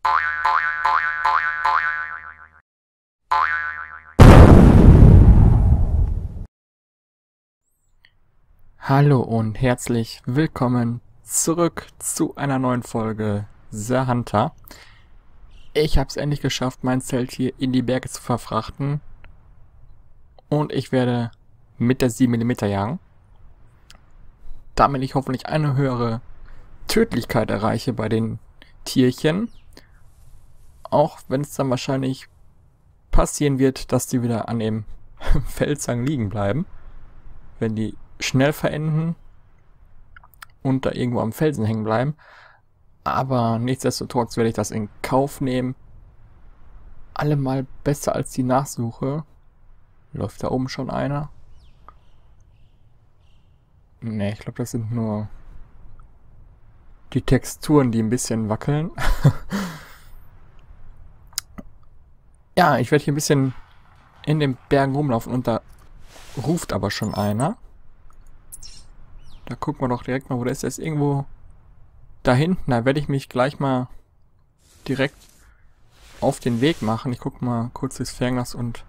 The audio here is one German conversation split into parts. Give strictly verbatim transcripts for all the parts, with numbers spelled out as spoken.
Hallo und herzlich willkommen zurück zu einer neuen Folge The Hunter. Ich habe es endlich geschafft, mein Zelt hier in die Berge zu verfrachten. Und ich werde mit der sieben Millimeter jagen. Damit ich hoffentlich eine höhere Tödlichkeit erreiche bei den Tierchen. Auch wenn es dann wahrscheinlich passieren wird, dass die wieder an dem Felshang liegen bleiben. Wenn die schnell verenden und da irgendwo am Felsen hängen bleiben. Aber nichtsdestotrotz werde ich das in Kauf nehmen. Allemal besser als die Nachsuche. Läuft da oben schon einer? Ne, ich glaube, das sind nur die Texturen, die ein bisschen wackeln. Ja, ich werde hier ein bisschen in den Bergen rumlaufen und da ruft aber schon einer. Da gucken wir doch direkt mal, wo der ist. Der ist irgendwo da hinten. Da werde ich mich gleich mal direkt auf den Weg machen. Ich gucke mal kurz durchs Fernglas und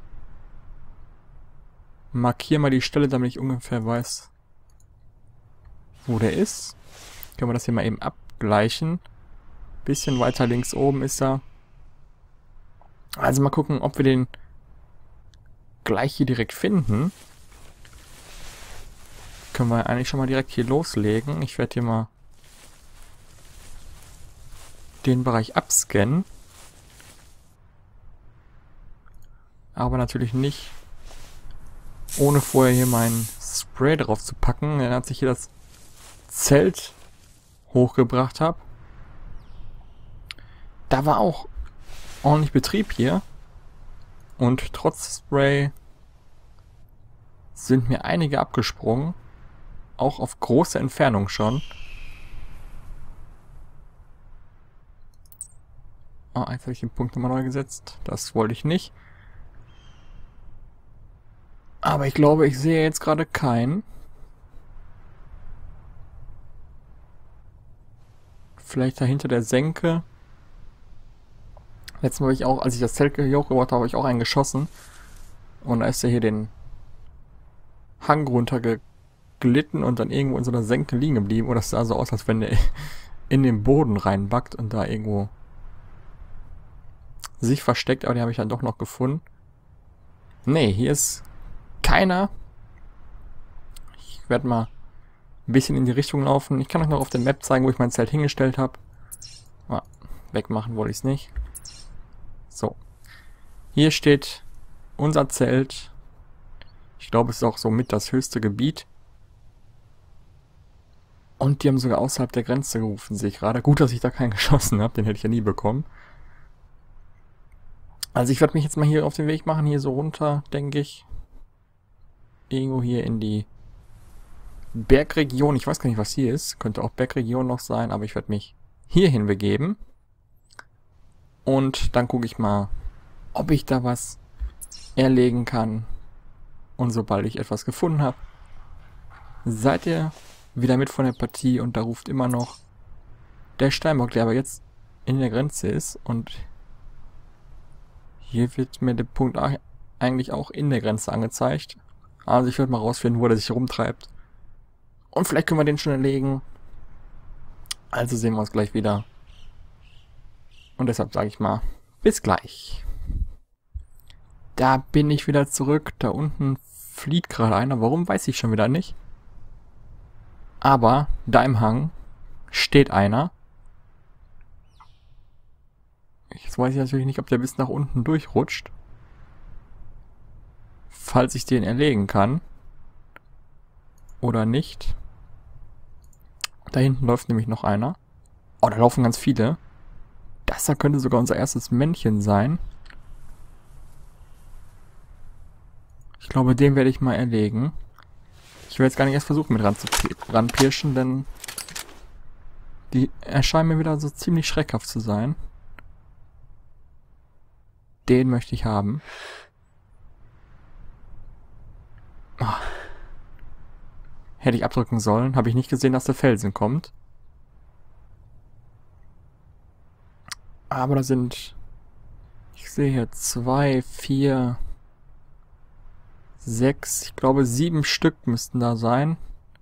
markiere mal die Stelle, damit ich ungefähr weiß, wo der ist. Können wir das hier mal eben abgleichen. Bisschen weiter links oben ist er. Also mal gucken, ob wir den gleich hier direkt finden. Können wir eigentlich schon mal direkt hier loslegen. Ich werde hier mal den Bereich abscannen. Aber natürlich nicht, ohne vorher hier mein Spray drauf zu packen. Dann hat sich hier das Zelt hochgebracht habe. Da war auch ordentlich Betrieb hier. Und trotz Spray sind mir einige abgesprungen. Auch auf große Entfernung schon. Ah, jetzt habe ich den Punkt nochmal neu gesetzt. Das wollte ich nicht. Aber ich glaube, ich sehe jetzt gerade keinen. Vielleicht dahinter der Senke. Letztes Mal habe ich auch, als ich das Zelt hier hochgebaut habe, habe ich auch einen geschossen. Und da ist er hier den Hang runtergegangen. Glitten und dann irgendwo in so einer Senke liegen geblieben. Oder es sah so aus, als wenn der in den Boden reinbackt und da irgendwo sich versteckt. Aber den habe ich dann doch noch gefunden. Nee, hier ist keiner. Ich werde mal ein bisschen in die Richtung laufen. Ich kann euch noch auf der Map zeigen, wo ich mein Zelt hingestellt habe. Ah, wegmachen wollte ich es nicht. So. Hier steht unser Zelt. Ich glaube, es ist auch so mit das höchste Gebiet. Und die haben sogar außerhalb der Grenze gerufen, sehe ich gerade. Gut, dass ich da keinen geschossen habe, den hätte ich ja nie bekommen. Also ich werde mich jetzt mal hier auf den Weg machen, hier so runter, denke ich. Irgendwo hier in die Bergregion. Ich weiß gar nicht, was hier ist. Könnte auch Bergregion noch sein, aber ich werde mich hierhin begeben. Und dann gucke ich mal, ob ich da was erlegen kann. Und sobald ich etwas gefunden habe, seid ihr wieder mit von der Partie und da ruft immer noch der Steinbock, der aber jetzt in der Grenze ist. Und hier wird mir der Punkt eigentlich auch in der Grenze angezeigt. Also ich werde mal rausfinden, wo der sich rumtreibt. Und vielleicht können wir den schon erlegen. Also sehen wir uns gleich wieder. Und deshalb sage ich mal, bis gleich. Da bin ich wieder zurück. Da unten flieht gerade einer. Warum, weiß ich schon wieder nicht. Aber da im Hang steht einer. Jetzt weiß ich natürlich nicht, ob der bis nach unten durchrutscht. Falls ich den erlegen kann. Oder nicht. Da hinten läuft nämlich noch einer. Oh, da laufen ganz viele. Das da könnte sogar unser erstes Männchen sein. Ich glaube, den werde ich mal erlegen. Ich will jetzt gar nicht erst versuchen, mit ranpirschen, denn die erscheinen mir wieder so ziemlich schreckhaft zu sein. Den möchte ich haben. Oh. Hätte ich abdrücken sollen. Habe ich nicht gesehen, dass der Felsen kommt. Aber da sind... Ich sehe hier zwei, vier, sechs, ich glaube sieben Stück müssten da sein.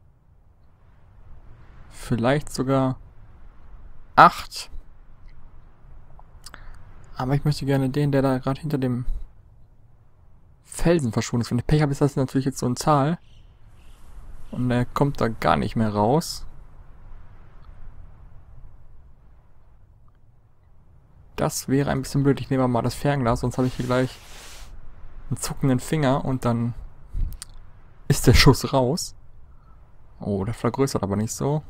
Vielleicht sogar acht. Aber ich möchte gerne den, der da gerade hinter dem Felsen verschwunden ist. Wenn ich Pech habe, ist das natürlich jetzt so eine Zahl. Und er kommt da gar nicht mehr raus. Das wäre ein bisschen blöd. Ich nehme mal das Fernglas, sonst habe ich hier gleich einen zuckenden Finger und dann ist der Schuss raus. Oh, der vergrößert aber nicht so.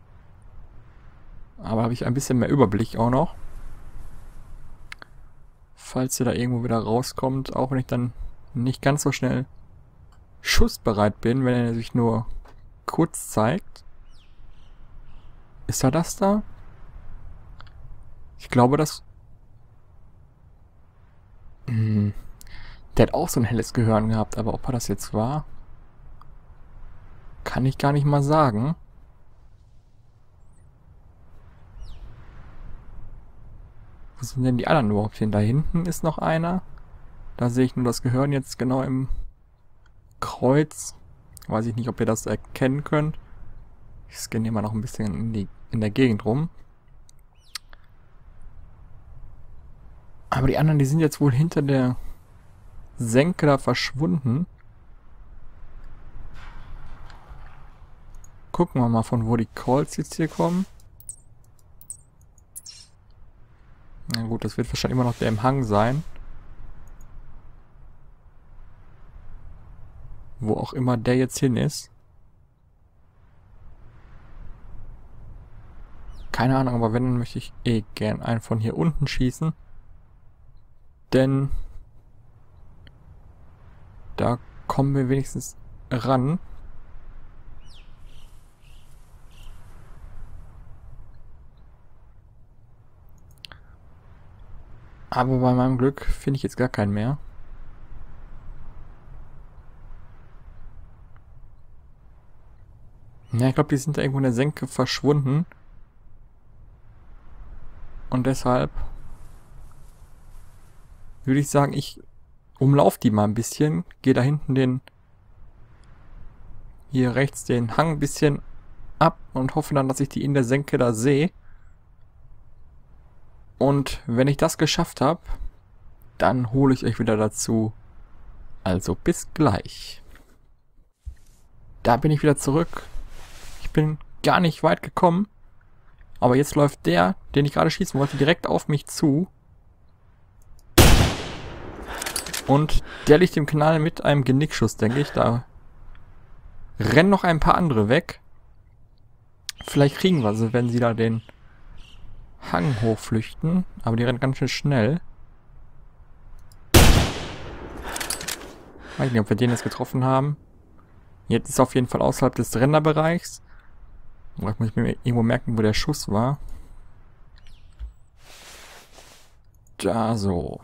Aber habe ich ein bisschen mehr Überblick auch noch. Falls ihr da irgendwo wieder rauskommt, auch wenn ich dann nicht ganz so schnell schussbereit bin, wenn er sich nur kurz zeigt. Ist er das da? Ich glaube, das... Hm. Der hat auch so ein helles Gehirn gehabt, aber ob er das jetzt war, kann ich gar nicht mal sagen. Wo sind denn die anderen überhaupt hin? Da hinten ist noch einer. Da sehe ich nur das Gehirn jetzt genau im Kreuz. Weiß ich nicht, ob ihr das erkennen könnt. Ich scanne hier mal noch ein bisschen in, die, in der Gegend rum. Aber die anderen, die sind jetzt wohl hinter der Senke da verschwunden. Gucken wir mal, von wo die Calls jetzt hier kommen. Na gut, das wird wahrscheinlich immer noch der im Hang sein. Wo auch immer der jetzt hin ist. Keine Ahnung, aber wenn, dann möchte ich eh gern einen von hier unten schießen. Denn da kommen wir wenigstens ran. Aber bei meinem Glück finde ich jetzt gar keinen mehr. Ja, ich glaube, die sind da irgendwo in der Senke verschwunden. Und deshalb würde ich sagen, ich umlaufe die mal ein bisschen. Gehe da hinten den... Hier rechts den Hang ein bisschen ab und hoffe dann, dass ich die in der Senke da sehe. Und wenn ich das geschafft habe, dann hole ich euch wieder dazu. Also bis gleich. Da bin ich wieder zurück. Ich bin gar nicht weit gekommen. Aber jetzt läuft der, den ich gerade schießen wollte, direkt auf mich zu. Und der liegt im Knall mit einem Genickschuss, denke ich. Da rennen noch ein paar andere weg. Vielleicht kriegen wir sie, wenn sie da den Hang hochflüchten. Aber die rennen ganz schön schnell. Weiß nicht, ob wir den jetzt getroffen haben. Jetzt ist er auf jeden Fall außerhalb des Rennerbereichs. Ich muss mir irgendwo merken, wo der Schuss war. Da so.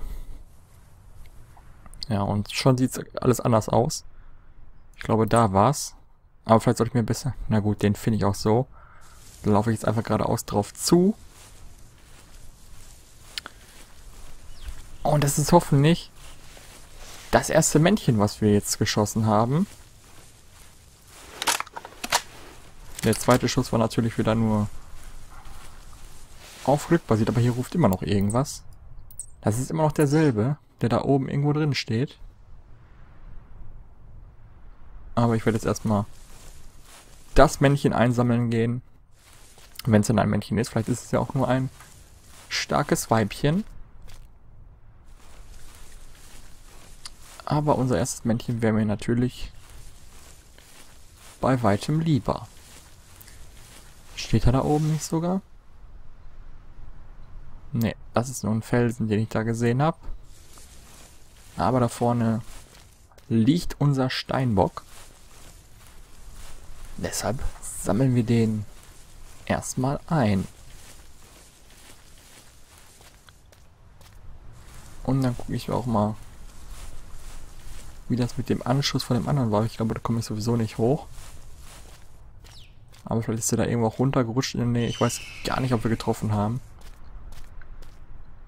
Ja, und schon sieht alles anders aus. Ich glaube, da war's. Aber vielleicht sollte ich mir besser... Na gut, den finde ich auch so. Da laufe ich jetzt einfach geradeaus drauf zu. Und das ist hoffentlich das erste Männchen, was wir jetzt geschossen haben. Der zweite Schuss war natürlich wieder nur auf Glück basiert, aber hier ruft immer noch irgendwas. Das ist immer noch derselbe, der da oben irgendwo drin steht. Aber ich werde jetzt erstmal das Männchen einsammeln gehen. Wenn es denn ein Männchen ist, vielleicht ist es ja auch nur ein starkes Weibchen. Aber unser erstes Männchen wäre mir natürlich bei weitem lieber. Steht er da oben nicht sogar? Ne, das ist nur ein Felsen, den ich da gesehen habe. Aber da vorne liegt unser Steinbock. Deshalb sammeln wir den erstmal ein. Und dann gucke ich auch mal, wie das mit dem Anschuss von dem anderen war. Ich glaube, da komme ich sowieso nicht hoch. Aber vielleicht ist er da irgendwo auch runtergerutscht in der Nähe. Ich weiß gar nicht, ob wir getroffen haben.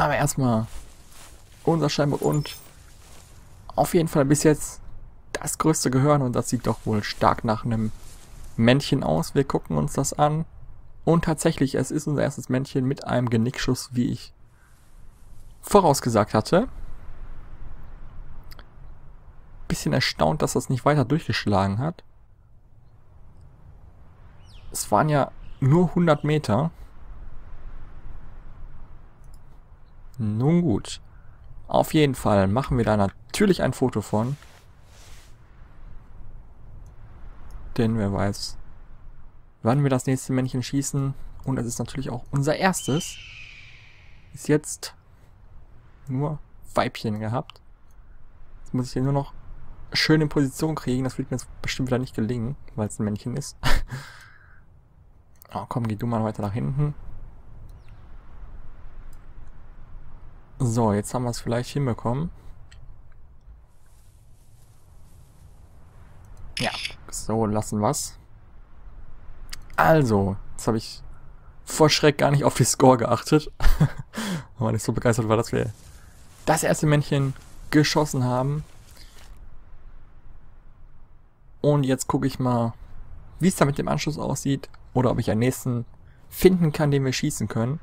Aber erstmal unser Steinbock und auf jeden Fall bis jetzt das größte Gehirn und das sieht doch wohl stark nach einem Männchen aus. Wir gucken uns das an und tatsächlich, es ist unser erstes Männchen mit einem Genickschuss, wie ich vorausgesagt hatte. Bisschen erstaunt, dass das nicht weiter durchgeschlagen hat. Es waren ja nur hundert Meter. Nun gut. Auf jeden Fall machen wir da natürlich ein Foto von. Denn wer weiß, wann wir das nächste Männchen schießen. Und es ist natürlich auch unser erstes. Ist jetzt nur Weibchen gehabt. Jetzt muss ich hier nur noch schön in Position kriegen. Das wird mir jetzt bestimmt wieder nicht gelingen, weil es ein Männchen ist. Oh, komm, geh du mal weiter nach hinten. So, jetzt haben wir es vielleicht hinbekommen. Ja, so lassen wir's. Also, jetzt habe ich vor Schreck gar nicht auf die Score geachtet. Aber nicht so begeistert war, dass wir das erste Männchen geschossen haben. Und jetzt gucke ich mal, wie es da mit dem Anschluss aussieht. Oder ob ich einen nächsten finden kann, den wir schießen können.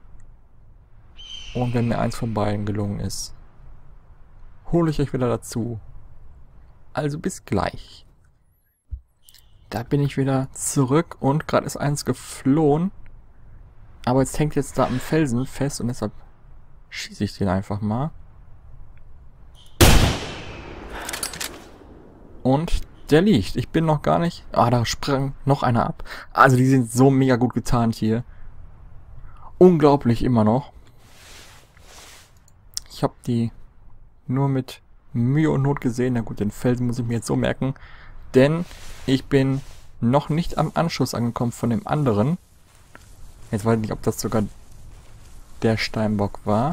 Und wenn mir eins von beiden gelungen ist, hole ich euch wieder dazu. Also bis gleich. Da bin ich wieder zurück und gerade ist eins geflohen. Aber jetzt hängt jetzt da am Felsen fest und deshalb schieße ich den einfach mal. Und der liegt. Ich bin noch gar nicht... Ah, da sprang noch einer ab. Also die sind so mega gut getarnt hier. Unglaublich immer noch. Ich habe die nur mit Mühe und Not gesehen. Na gut, den Felsen muss ich mir jetzt so merken. Denn ich bin noch nicht am Anschluss angekommen von dem anderen. Jetzt weiß ich nicht, ob das sogar der Steinbock war.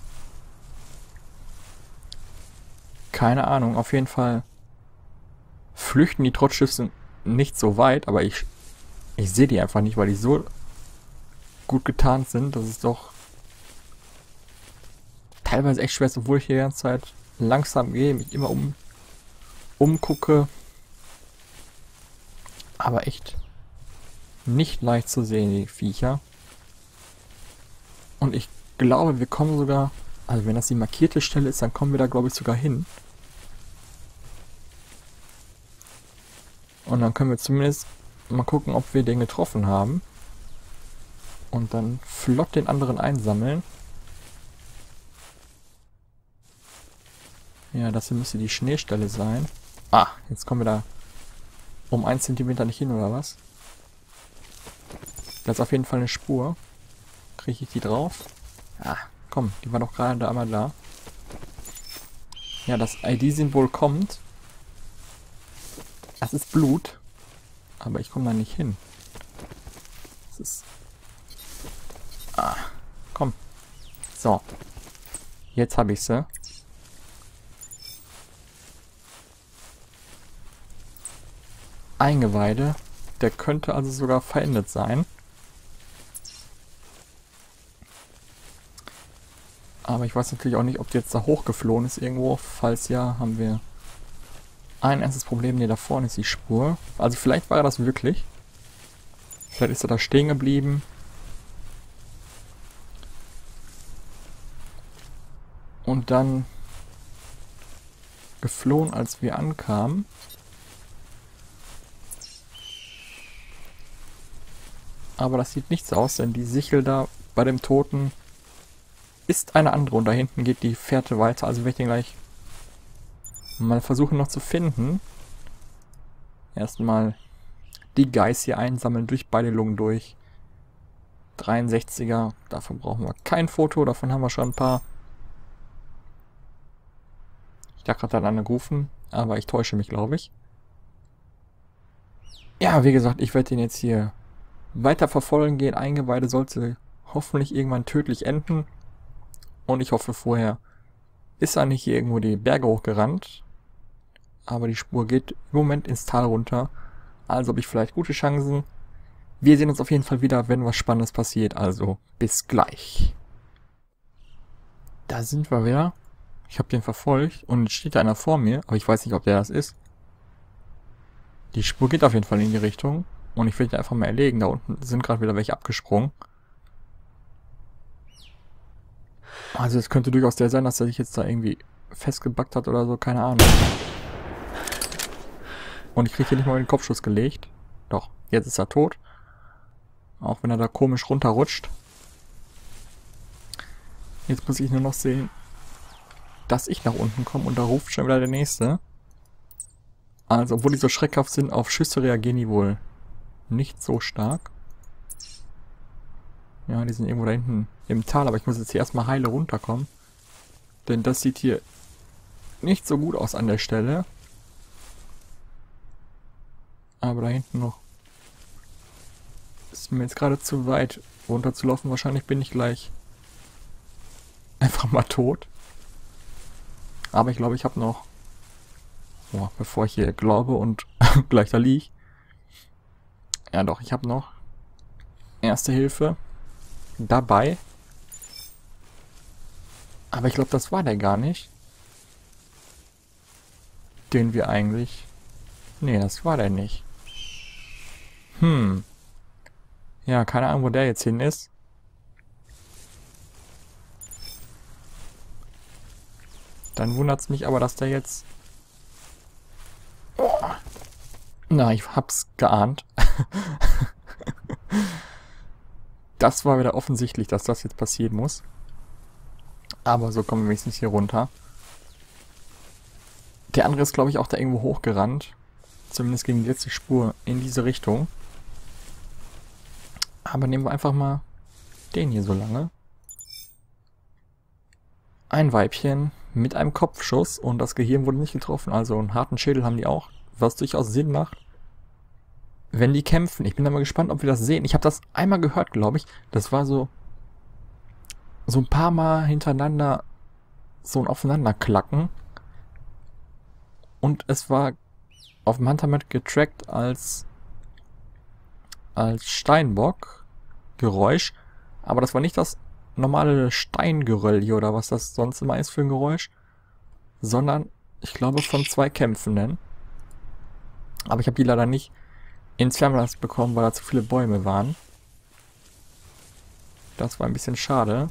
Keine Ahnung, auf jeden Fall flüchten die Trotzschüsse nicht so weit, aber ich, ich sehe die einfach nicht, weil die so gut getarnt sind, dass es doch teilweise echt schwer ist, obwohl ich hier die ganze Zeit langsam gehe, mich immer um umgucke. Aber echt nicht leicht zu sehen, die Viecher. Und ich glaube, wir kommen sogar, also wenn das die markierte Stelle ist, dann kommen wir da, glaube ich, sogar hin. Und dann können wir zumindest mal gucken, ob wir den getroffen haben. Und dann flott den anderen einsammeln. Ja, das hier müsste die Schneestelle sein. Ah, jetzt kommen wir da um einen Zentimeter nicht hin, oder was? Das ist auf jeden Fall eine Spur. Kriege ich die drauf? Ah, komm, die war doch gerade da einmal da. Ja, das I D-Symbol kommt. Das ist Blut. Aber ich komme da nicht hin. Das ist... Ah, komm. So. Jetzt habe ich sie. Eingeweide. Der könnte also sogar verendet sein. Aber ich weiß natürlich auch nicht, ob die jetzt da hochgeflohen ist irgendwo. Falls ja, haben wir ein erstes Problem. Ne, da vorne ist die Spur. Also vielleicht war er das wirklich. Vielleicht ist er da stehen geblieben. Und dann geflohen, als wir ankamen. Aber das sieht nichts aus, denn die Sichel da bei dem Toten ist eine andere. Und da hinten geht die Fährte weiter. Also werde ich den gleich mal versuchen noch zu finden. Erstmal die Geiß hier einsammeln, durch beide Lungen durch. dreiundsechziger, davon brauchen wir kein Foto, davon haben wir schon ein paar. Ich dachte gerade an gerufen, aber ich täusche mich, glaube ich. Ja, wie gesagt, ich werde den jetzt hier weiter verfolgen gehen. Eingeweide sollte hoffentlich irgendwann tödlich enden. Und ich hoffe, vorher ist er nicht hier irgendwo die Berge hochgerannt. Aber die Spur geht im Moment ins Tal runter. Also habe ich vielleicht gute Chancen. Wir sehen uns auf jeden Fall wieder, wenn was Spannendes passiert. Also bis gleich. Da sind wir wieder. Ich habe den verfolgt und jetzt steht da einer vor mir, aber ich weiß nicht, ob der das ist. Die Spur geht auf jeden Fall in die Richtung und ich will den einfach mal erlegen. Da unten sind gerade wieder welche abgesprungen. Also es könnte durchaus der sein, dass er sich jetzt da irgendwie festgebackt hat oder so, keine Ahnung. Und ich kriege hier nicht mal den Kopfschuss gelegt. Doch, jetzt ist er tot. Auch wenn er da komisch runterrutscht. Jetzt muss ich nur noch sehen, dass ich nach unten komme und da ruft schon wieder der Nächste. Also, obwohl die so schreckhaft sind, auf Schüsse reagieren die wohl nicht so stark. Ja, die sind irgendwo da hinten im Tal, aber ich muss jetzt hier erstmal heile runterkommen. Denn das sieht hier nicht so gut aus an der Stelle. Aber da hinten noch ist mir jetzt gerade zu weit runterzulaufen. Wahrscheinlich bin ich gleich einfach mal tot. Aber ich glaube, ich habe noch, oh, bevor ich hier glaube und gleich da liege. Ja doch, ich habe noch Erste Hilfe dabei. Aber ich glaube, das war der gar nicht. Den wir eigentlich... Nee, das war der nicht. Hm. Ja, keine Ahnung, wo der jetzt hin ist. Dann wundert es mich aber, dass der jetzt... Oh. Na, ich hab's geahnt. Das war wieder offensichtlich, dass das jetzt passieren muss. Aber so kommen wir wenigstens hier runter. Der andere ist, glaube ich, auch da irgendwo hochgerannt. Zumindest gegen die letzte Spur in diese Richtung. Aber nehmen wir einfach mal den hier so lange. Ein Weibchen mit einem Kopfschuss und das Gehirn wurde nicht getroffen. Also einen harten Schädel haben die auch, was durchaus Sinn macht, wenn die kämpfen. Ich bin da mal gespannt, ob wir das sehen. Ich habe das einmal gehört, glaube ich. Das war so so ein paar Mal hintereinander so ein Aufeinanderklacken. Und es war auf dem Huntermap getrackt als als Steinbock-Geräusch. Aber das war nicht das normale Steingeröll hier oder was das sonst immer ist für ein Geräusch. Sondern, ich glaube, von zwei Kämpfenden. Aber ich habe die leider nicht ins Fernglas bekommen, weil da zu viele Bäume waren. Das war ein bisschen schade.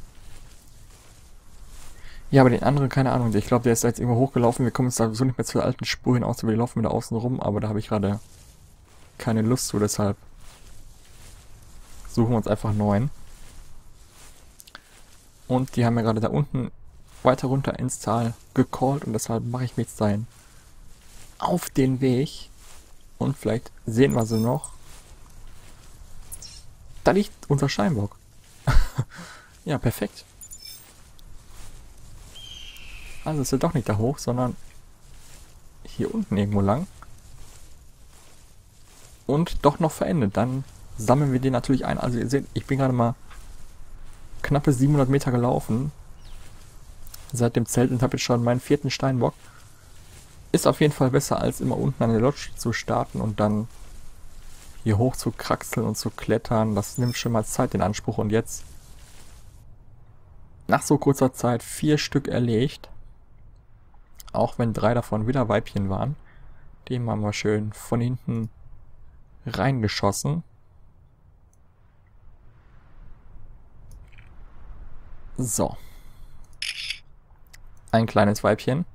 Ja, aber den anderen, keine Ahnung. Ich glaube, der ist jetzt irgendwo hochgelaufen. Wir kommen jetzt da so nicht mehr zur alten Spur hinaus. Wir laufen wieder außen rum, aber da habe ich gerade keine Lust zu, deshalb suchen wir uns einfach einen neuen. Und die haben ja gerade da unten weiter runter ins Tal gecallt und deshalb mache ich mich jetzt dahin auf den Weg. Und vielleicht sehen wir sie noch. Da liegt unser Steinbock. Ja, perfekt. Also ist er doch nicht da hoch, sondern hier unten irgendwo lang. Und doch noch verendet. Dann sammeln wir den natürlich ein. Also ihr seht, ich bin gerade mal knappe siebenhundert Meter gelaufen. Seit dem Zelt und habe jetzt schon meinen vierten Steinbock. Ist auf jeden Fall besser, als immer unten an der Lodge zu starten und dann hier hoch zu kraxeln und zu klettern. Das nimmt schon mal Zeit in Anspruch. Und jetzt, nach so kurzer Zeit, vier Stück erlegt. Auch wenn drei davon wieder Weibchen waren. Den haben wir schön von hinten reingeschossen. So. Ein kleines Weibchen.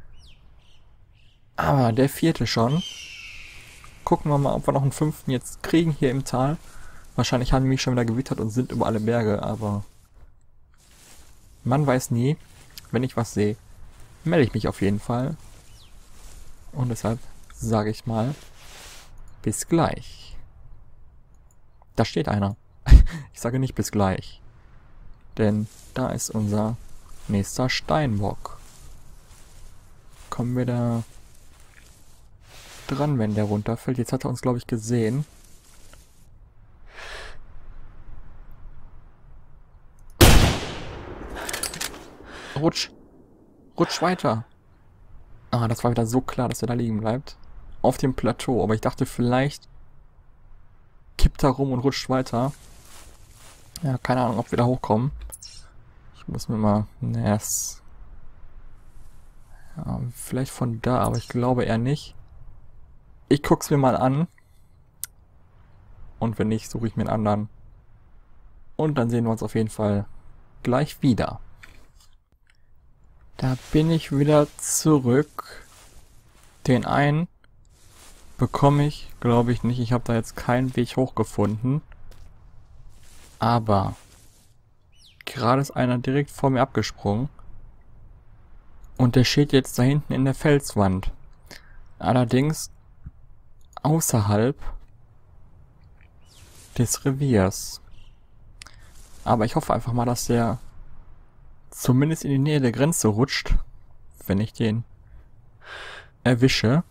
Aber der vierte schon. Gucken wir mal, ob wir noch einen fünften jetzt kriegen hier im Tal. Wahrscheinlich haben die mich schon wieder gewittert und sind über alle Berge, aber man weiß nie. Wenn ich was sehe, melde ich mich auf jeden Fall. Und deshalb sage ich mal, bis gleich. Da steht einer. Ich sage nicht bis gleich. Denn da ist unser nächster Steinbock. Kommen wir da dran, wenn der runterfällt? Jetzt hat er uns, glaube ich, gesehen. Rutsch. Rutsch weiter. Ah, das war wieder so klar, dass er da liegen bleibt. Auf dem Plateau. Aber ich dachte, vielleicht kippt er rum und rutscht weiter. Ja, keine Ahnung, ob wir da hochkommen. Ich Muss mir mal... Ne, es... Ja, vielleicht von da, aber ich glaube eher nicht. Ich guck's mir mal an. Und wenn nicht, suche ich mir einen anderen. Und dann sehen wir uns auf jeden Fall gleich wieder. Da bin ich wieder zurück. Den einen bekomme ich, glaube ich nicht. Ich habe da jetzt keinen Weg hochgefunden. Aber gerade ist einer direkt vor mir abgesprungen. Und der steht jetzt da hinten in der Felswand. Allerdings außerhalb des Reviers. Aber ich hoffe einfach mal, dass der zumindest in die Nähe der Grenze rutscht, wenn ich den erwische.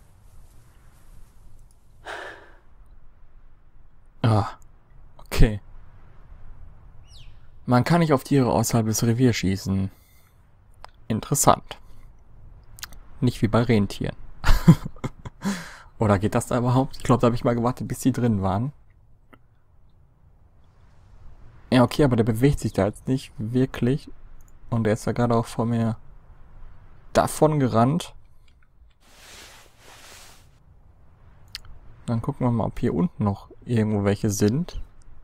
Ah, okay. Man kann nicht auf Tiere außerhalb des Reviers schießen. Interessant. Nicht wie bei Rentieren. Oder geht das da überhaupt? Ich glaube, da habe ich mal gewartet, bis die drin waren. Ja, okay, aber der bewegt sich da jetzt nicht wirklich. Und der ist ja gerade auch vor mir davon gerannt. Dann gucken wir mal, ob hier unten noch irgendwo welche sind.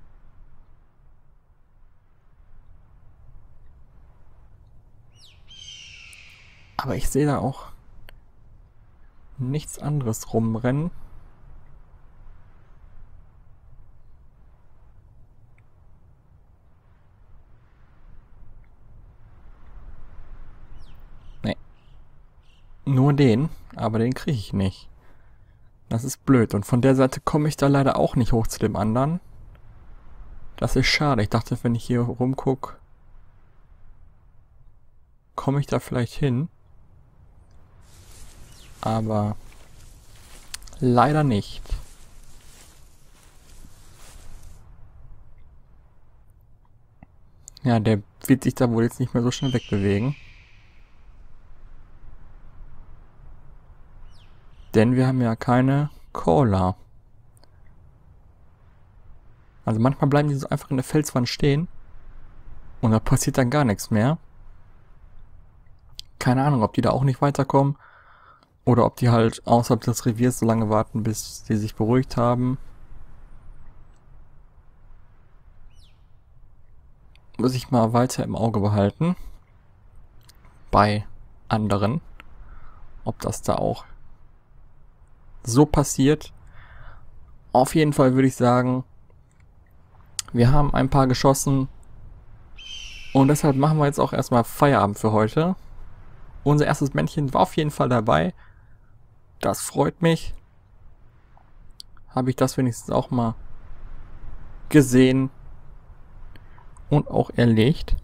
Aber ich sehe da auch nichts anderes rumrennen. Nee. Nur den, aber den kriege ich nicht. Das ist blöd. Und von der Seite komme ich da leider auch nicht hoch zu dem anderen. Das ist schade. Ich dachte, wenn ich hier rumgucke, komme ich da vielleicht hin. Aber leider nicht. Ja, der wird sich da wohl jetzt nicht mehr so schnell wegbewegen. Denn wir haben ja keine Caller. Also manchmal bleiben die so einfach in der Felswand stehen. Und da passiert dann gar nichts mehr. Keine Ahnung, ob die da auch nicht weiterkommen. Oder ob die halt außerhalb des Reviers so lange warten, bis die sich beruhigt haben. Muss ich mal weiter im Auge behalten. Bei anderen. Ob das da auch so passiert. Auf jeden Fall würde ich sagen, wir haben ein paar geschossen. Und deshalb machen wir jetzt auch erstmal Feierabend für heute. Unser erstes Männchen war auf jeden Fall dabei. Das freut mich. Habe ich das wenigstens auch mal gesehen und auch erlegt.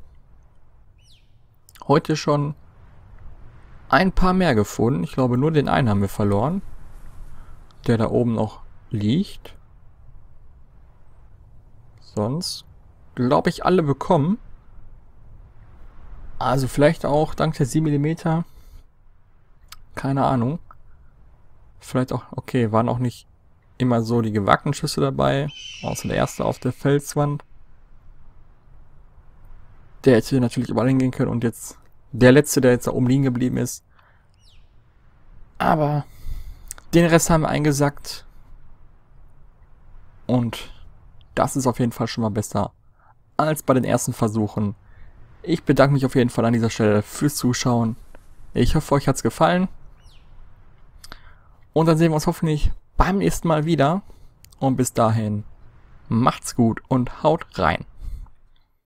Heute schon ein paar mehr gefunden. Ich glaube, nur den einen haben wir verloren, der da oben noch liegt. Sonst glaube ich alle bekommen. Also vielleicht auch dank der sieben Millimeter. Keine Ahnung. Vielleicht auch, okay, waren auch nicht immer so die gewagten Schüsse dabei. Außer der erste auf der Felswand. Der hätte natürlich überall hingehen können. Und jetzt der letzte, der jetzt da oben liegen geblieben ist. Aber den Rest haben wir eingesackt. Und das ist auf jeden Fall schon mal besser als bei den ersten Versuchen. Ich bedanke mich auf jeden Fall an dieser Stelle fürs Zuschauen. Ich hoffe, euch hat es gefallen. Und dann sehen wir uns hoffentlich beim nächsten Mal wieder. Und bis dahin, macht's gut und haut rein.